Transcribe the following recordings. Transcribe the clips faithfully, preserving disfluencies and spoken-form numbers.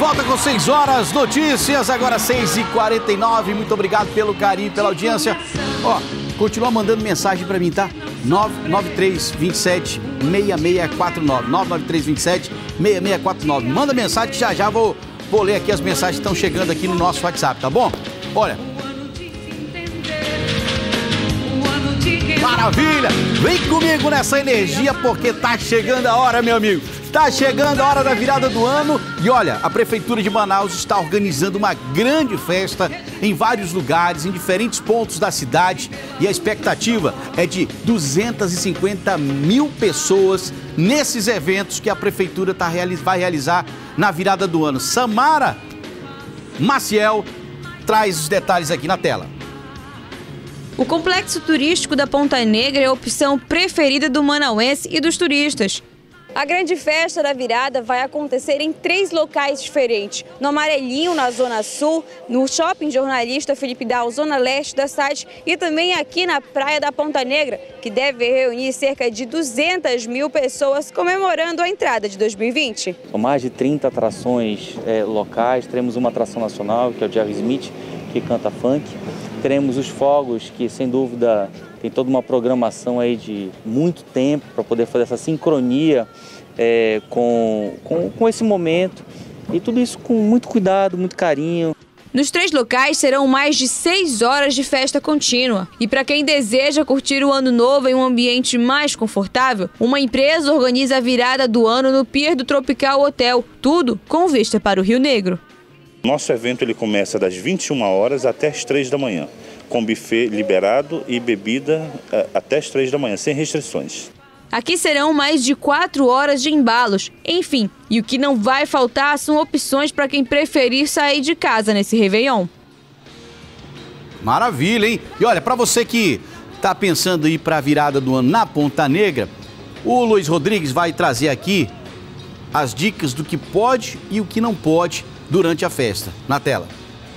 volta com seis horas, notícias, agora seis e quarenta e nove. Muito obrigado pelo carinho, pela audiência. Ó, continua mandando mensagem pra mim, tá? nove nove três dois sete seis seis quatro nove. nove nove três dois sete seis seis quatro nove. Manda mensagem que já já vou, vou ler aqui as mensagens que estão chegando aqui no nosso WhatsApp, tá bom? Olha. Maravilha! Vem comigo nessa energia porque tá chegando a hora, meu amigo. Tá chegando a hora da virada do ano e olha, a Prefeitura de Manaus está organizando uma grande festa em vários lugares, em diferentes pontos da cidade e a expectativa é de duzentas e cinquenta mil pessoas nesses eventos que a Prefeitura tá, vai realizar na virada do ano. Samara Maciel traz os detalhes aqui na tela. O complexo turístico da Ponta Negra é a opção preferida do manauense e dos turistas. A grande festa da virada vai acontecer em três locais diferentes. No Amarelinho, na Zona Sul, no Shopping Jornalista Felipe Dal, Zona Leste da cidade e também aqui na Praia da Ponta Negra, que deve reunir cerca de duzentas mil pessoas comemorando a entrada de dois mil e vinte. São mais de trinta atrações é, locais, teremos uma atração nacional, que é o Jerry Smith, que canta funk. Teremos os fogos, que sem dúvida tem toda uma programação aí de muito tempo para poder fazer essa sincronia é, com, com, com esse momento. E tudo isso com muito cuidado, muito carinho. Nos três locais serão mais de seis horas de festa contínua. E para quem deseja curtir o ano novo em um ambiente mais confortável, uma empresa organiza a virada do ano no Pier do Tropical Hotel. Tudo com vista para o Rio Negro. Nosso evento ele começa das vinte e uma horas até as três da manhã, com buffet liberado e bebida até as três da manhã, sem restrições. Aqui serão mais de quatro horas de embalos. Enfim, e o que não vai faltar são opções para quem preferir sair de casa nesse Réveillon. Maravilha, hein? E olha, para você que tá pensando em ir para a virada do ano na Ponta Negra, o Luiz Rodrigues vai trazer aqui as dicas do que pode e o que não pode durante a festa. Na tela.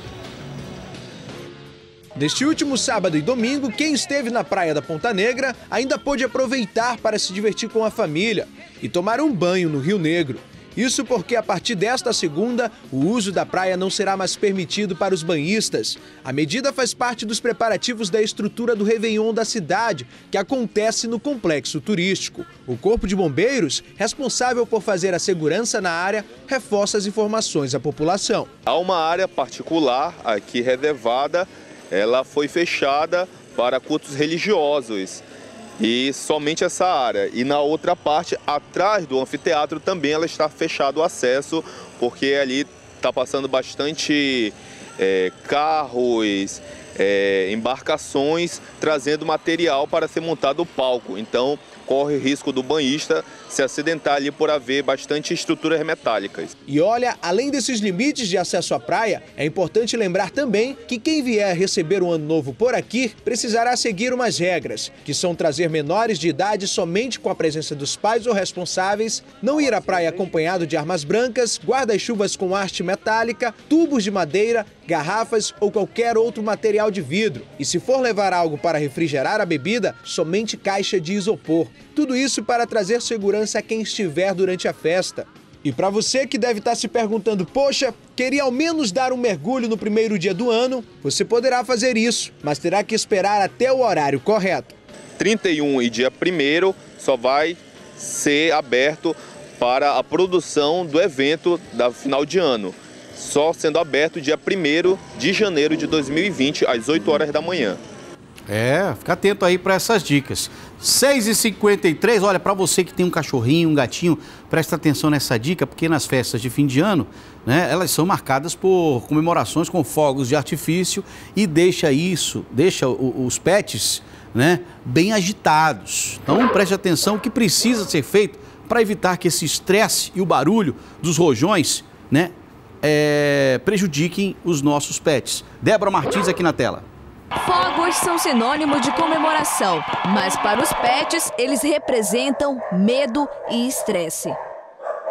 Neste último sábado e domingo, quem esteve na praia da Ponta Negra ainda pôde aproveitar para se divertir com a família e tomar um banho no Rio Negro. Isso porque a partir desta segunda, o uso da praia não será mais permitido para os banhistas. A medida faz parte dos preparativos da estrutura do Réveillon da cidade, que acontece no complexo turístico. O Corpo de Bombeiros, responsável por fazer a segurança na área, reforça as informações à população. Há uma área particular aqui reservada, ela foi fechada para cultos religiosos. E somente essa área. E na outra parte, atrás do anfiteatro, também ela está fechado o acesso, porque ali está passando bastante é, carros, é, embarcações, trazendo material para ser montado o palco. Então, corre o risco do banhista se acidentar ali por haver bastante estruturas metálicas. E olha, além desses limites de acesso à praia, é importante lembrar também que quem vier receber o ano novo por aqui precisará seguir umas regras, que são trazer menores de idade somente com a presença dos pais ou responsáveis, não ir à praia acompanhado de armas brancas, guarda-chuvas com haste metálica, tubos de madeira, garrafas ou qualquer outro material de vidro. E se for levar algo para refrigerar a bebida, somente caixa de isopor. Tudo isso para trazer segurança a quem estiver durante a festa. E para você que deve estar se perguntando, poxa, queria ao menos dar um mergulho no primeiro dia do ano, você poderá fazer isso, mas terá que esperar até o horário correto. trinta e um e dia primeiro só vai ser aberto para a produção do evento da final de ano. Só sendo aberto dia primeiro de janeiro de dois mil e vinte, às oito horas da manhã. É, fica atento aí para essas dicas. seis e cinquenta e três, olha, para você que tem um cachorrinho, um gatinho, presta atenção nessa dica, porque nas festas de fim de ano, né, elas são marcadas por comemorações com fogos de artifício e deixa isso, deixa os pets, né, bem agitados. Então preste atenção o que precisa ser feito para evitar que esse estresse e o barulho dos rojões, né, é, prejudiquem os nossos pets. Débora Martins aqui na tela. Fogos são sinônimo de comemoração, mas para os pets eles representam medo e estresse.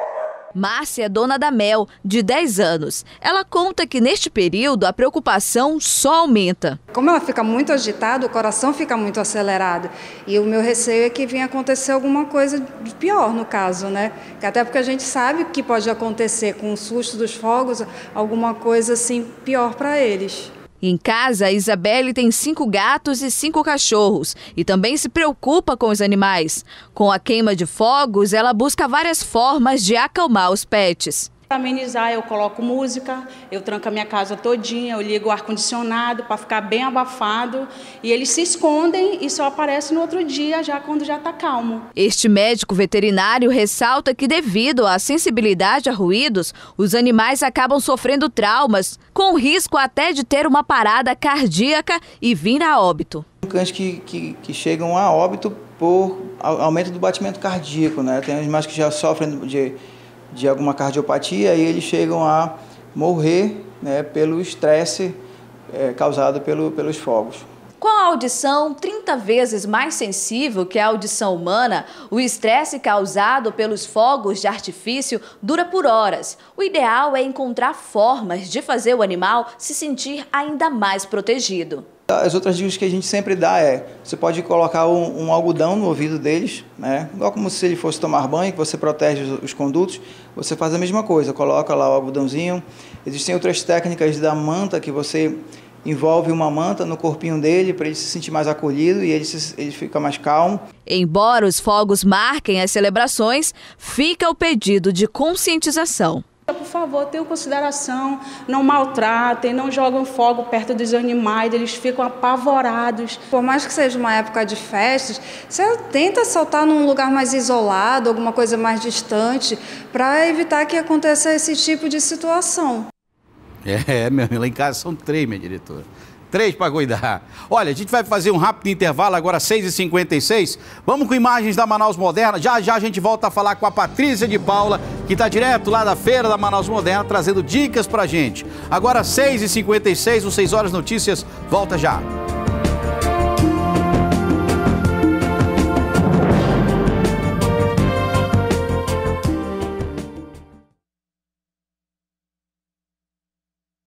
Márcia é dona da Mel, de dez anos. Ela conta que neste período a preocupação só aumenta. Como ela fica muito agitada, o coração fica muito acelerado. E o meu receio é que venha acontecer alguma coisa de pior no caso, né? Até porque a gente sabe que pode acontecer com o susto dos fogos, alguma coisa assim pior para eles. Em casa, a Isabelle tem cinco gatos e cinco cachorros e também se preocupa com os animais. Com a queima de fogos, ela busca várias formas de acalmar os pets. Para amenizar, eu coloco música, eu tranco a minha casa todinha, eu ligo o ar-condicionado para ficar bem abafado e eles se escondem e só aparecem no outro dia, já quando já está calmo. Este médico veterinário ressalta que devido à sensibilidade a ruídos, os animais acabam sofrendo traumas, com risco até de ter uma parada cardíaca e vir a óbito. Cães que, que, que chegam a óbito por aumento do batimento cardíaco, né? Tem animais que já sofrem de... de alguma cardiopatia e eles chegam a morrer, né, pelo estresse é, causado pelo, pelos fogos. Com a audição trinta vezes mais sensível que a audição humana, o estresse causado pelos fogos de artifício dura por horas. O ideal é encontrar formas de fazer o animal se sentir ainda mais protegido. As outras dicas que a gente sempre dá é, você pode colocar um, um algodão no ouvido deles, né? Igual como se ele fosse tomar banho, que você protege os, os condutos, você faz a mesma coisa, coloca lá o algodãozinho. Existem outras técnicas da manta, que você envolve uma manta no corpinho dele para ele se sentir mais acolhido e ele, se, ele fica mais calmo. Embora os fogos marquem as celebrações, fica o pedido de conscientização. Por favor, tenham consideração, não maltratem, não joguem fogo perto dos animais, eles ficam apavorados. Por mais que seja uma época de festas, você tenta soltar num lugar mais isolado, alguma coisa mais distante, para evitar que aconteça esse tipo de situação. É, meu, lá em casa são três, minha diretora. Três para cuidar. Olha, a gente vai fazer um rápido intervalo, agora seis e cinquenta e seis. Vamos com imagens da Manaus Moderna. Já já a gente volta a falar com a Patrícia de Paula, que está direto lá da feira da Manaus Moderna, trazendo dicas pra gente. Agora seis e cinquenta e seis, o seis horas Notícias, volta já.